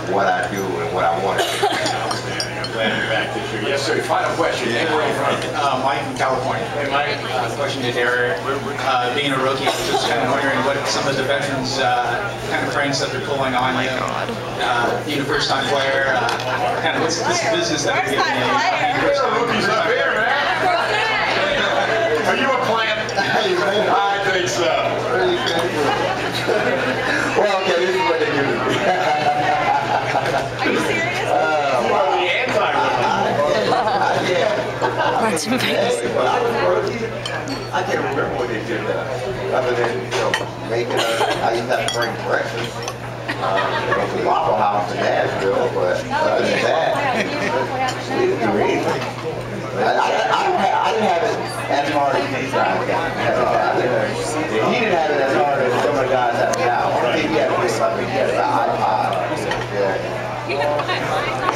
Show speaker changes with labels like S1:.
S1: what I do and what I want to do.
S2: I'm glad you're back this year. Yes, sir. Final question. Anywhere in front.
S3: Mike from California. Hey, Mike, question to Derrick. Being a rookie, just kind of wondering what some of the veterans kind of pranks that they're pulling on you. Being a first-time player, kind of what's this business that we're giving you?
S2: Rookies up here, man. Are you a plant? I think so.
S1: Well, okay, this is what they do to me.
S4: Are you serious?
S2: Well, the
S4: Watch him face.
S1: I can't remember what they did other than, making I used to have to bring breakfast. The Waffle House in Nashville, but other than that, we didn't do anything. I didn't have it as hard as these guys got. He didn't have it as hard as some of the guys have now. I think he had an iPod. Yeah.